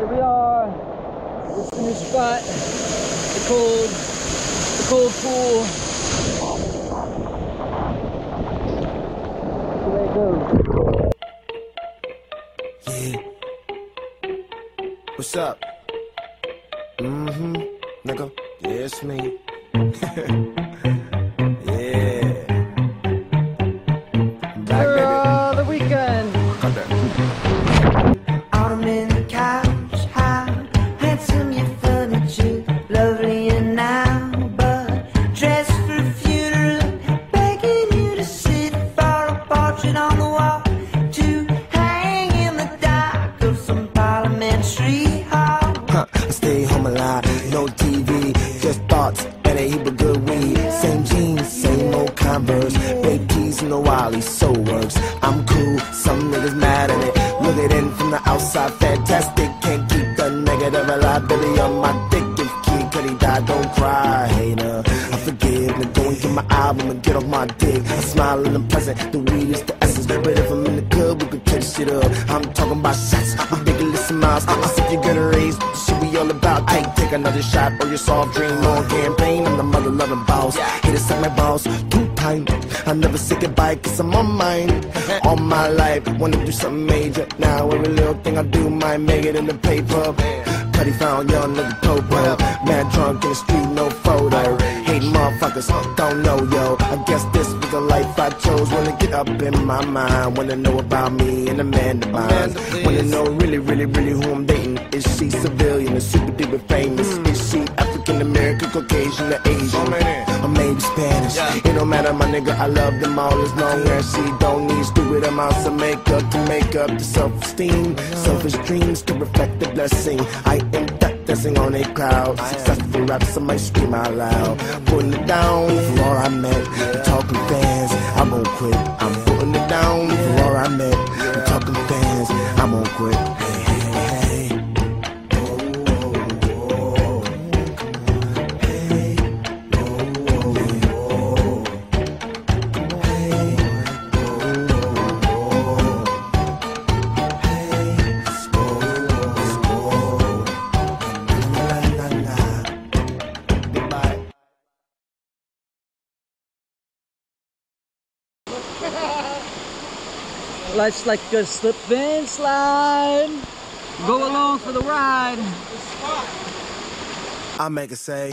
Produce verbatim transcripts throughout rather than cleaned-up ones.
Here we are. This is the new spot. The cold, the cold pool. There it goes. Yeah. What's up? Mm-hmm. Nigga. Yeah, it's me. Yeah. Back, For baby. uh, the weekend. Cut that. Autumn in the couch, how handsome your furniture, lovely and now, but dressed for a funeral, begging you to sit for a portrait on the wall, to hang in the dark of some parliamentary hall. Huh, I stay home alive, no T V, just thoughts and a heap of good weed. Same jeans, same old Converse, baked peas and the Wally, so works. I'm cool, some niggas mad at it. Look it in from the outside, fantastic. Can't keep the negative reliability on my dick. If Kid Cudi died, don't cry, hater. I forgive, now go and get my album and get off my dick. I smile and I'm pleasant, the weed is the essence. But if I'm in the club, we could catch shit up. I'm talking about shots, ridiculous amounts. I said you're gonna raise, the shit we all about. Take, take another shot or your soft dream on campaign. I'm the mother loving boss, hit it suck my balls two times. I never say goodbye cause I'm on mine. All my life, wanna do something major. Now every little thing I do might make it in the paper. Cudi found young nigga popo. Mad drunk in the street, no photo. Hating motherfuckers, don't know yo. I guess this was the life I chose. Wanna get up in my mind. Wanna know about me and Amanda Bynes. Wanna know really, really, really who I'm dating. Is she civilian or super duper famous? Is she African American, Caucasian, or Asian? Or maybe Spanish? It don't matter, my nigga, I love them all as long as she don't need stupid amounts of makeup to make up the self-esteem. Selfish dreams to reflect the blessing. I am that dancing on a cloud. Successful raps, I might scream out loud. Putting it down for all I met. The talking fans, I won't quit. I'm putting it down for all I met. The talking fans, I won't quit. Hey, hey, hey. Oh, oh, oh. Hey, oh, oh, oh. Hey, oh, oh, oh. Hey, let's go, let's go. La, la, la. Goodbye. Let's like go slip and slide. Go along for the ride. I make her say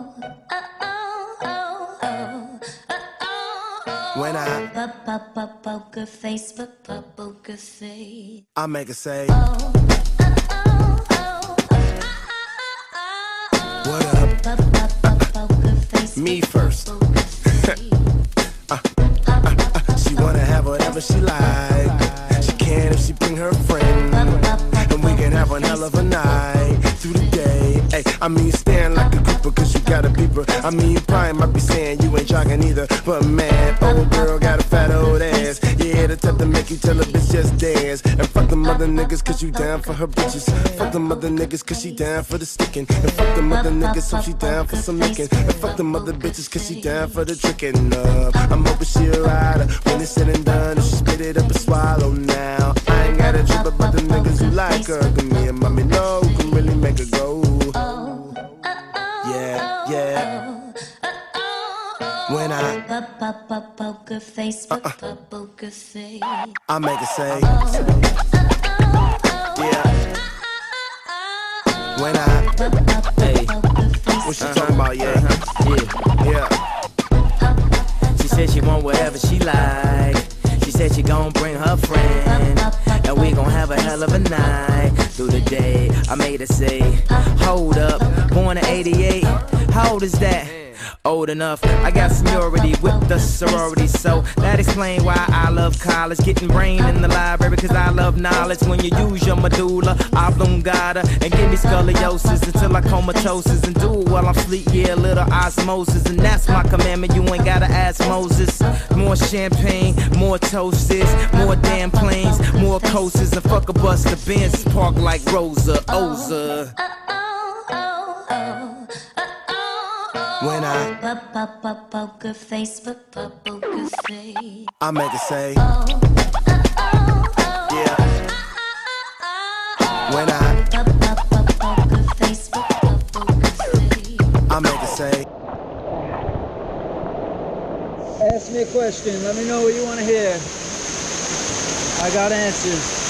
when I Poker face, poker face. I make her say what up? Me first. uh, uh, uh, she wanna have whatever she like. She can if she bring her friend, and we can have one hell of a night through the day. Hey, I mean, you stand like a grouper cause you got a beeper. I mean, you probably might be saying you ain't jogging either, but man, old girl got a fat old ass. Yeah, the type to make you tell a bitch just dance. And fuck them other niggas cause you down for her bitches. Fuck them other niggas cause she down for the sticking. And fuck them other niggas so she down for some licking. And fuck them other bitches cause she down for the tricking up. I'm hoping she a rider when it's said and done. If she spit it up and swallow now. I ain't got a trip about the niggas who like her. Cause me and mommy know who can really make her go. Yeah, yeah. When I Poker face, poker face. I make her say yeah. When I Hey, what she talking about, yeah? yeah. Yeah. She said she want whatever she like. She said she gon' bring her friend, and we gon' have a hell of a night through the day. I made her say, hold up, born in eighty-eight. How old is that? Old enough. I got seniority with the sorority, so that explain why I love college. Getting brain in the library cause I love knowledge. When you use your medulla oblongata and give me scoliosis until I comatosis and do it while I'm asleep, yeah, a little osmosis. And that's my commandment, you ain't gotta ask Moses. More champagne, more toasts, more damn planes, more coasters, and fuck a bus to Benz park like Rosa Oza. When I Poker face, poker face. I make her say yeah. When I say. Ask me a question. Let me know what you want to hear. I got answers.